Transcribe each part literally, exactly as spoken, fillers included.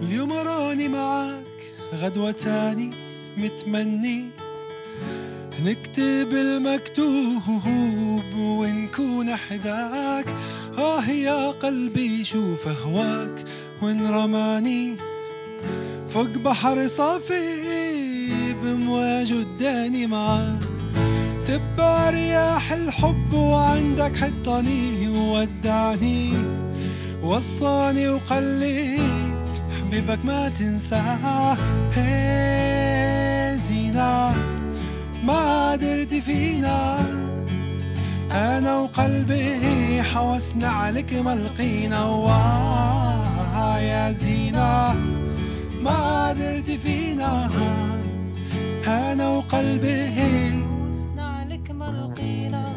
اليوم راني معاك غدوة تاني متمني نكتب المكتوب ونكون أحداك. آه يا قلبي شوف أهواك وين رماني فوق بحر صافي بمواج وداني معاك. تبع رياح الحب وعندك حطني وودعني وصاني وقلي حبيبك ما تنساه. هي زينة ما قدرت فينا أنا وقلبي حوسنا عليك ما لقينا. واه يا زينة ما قدرت فينا أنا وقلبي حوسنا عليك ما لقينا.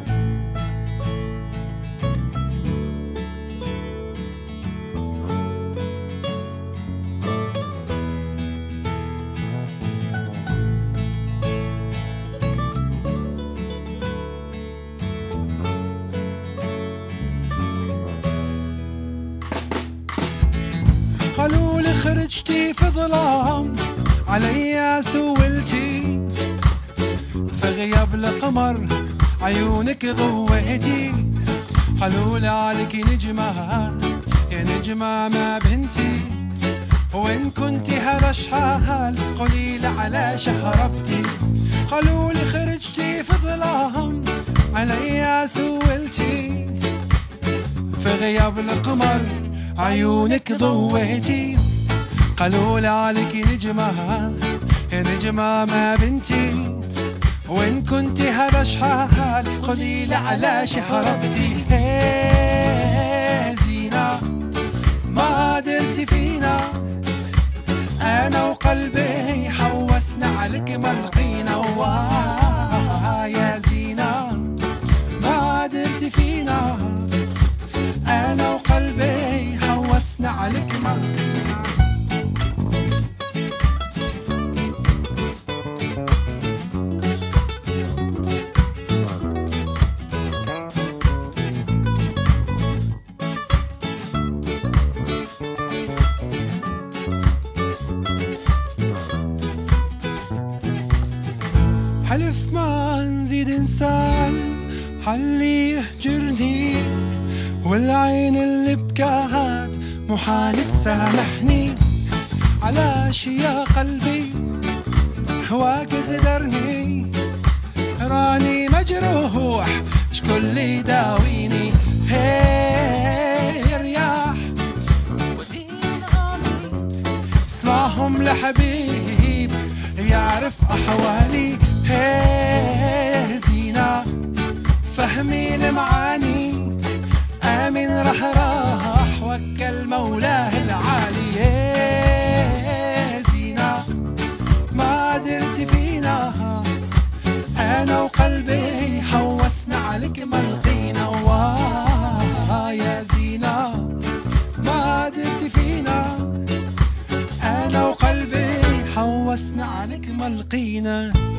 قالولي خرجتي في ظلام عليا سولتي في غياب القمر عيونك غويتي. قالولي عليك نجمة يا نجمة ما بنتي وين كنتي هذا الشحال قوليلي علاش هربتي. قالولي خرجتي في ظلام عليا سولتي في غياب القمر عيونك ضويتي. قالولي عليك نجمة يا نجمة ما بنتي وين كنتي هذا شحال قوليلي علاش هربتي. هي زينة ما قدرتي فينا أنا وقلبي حوسنا عليك ما لقينا. واه يا زينة ما قدرتي فينا أنا وقلبي حوسنا عليك ما لقينا. حلف ما نزيد انسان حلي يهجرني والعين اللي بكات محال تسامحني. علاش يا قلبي هواك غدرني راني مجروح شكون اللي يداويني. هي رياح اسمعهم لحبيب يعرف أحوالي. هي زينة فهمي المعاني آمن راح راح وكل مولاه العالي. يا زينة ما قدرت فينا أنا وقلبي حوسنا عليك ما لقينا. واه يا زينة ما قدرت فينا أنا وقلبي حوسنا عليك ما لقينا.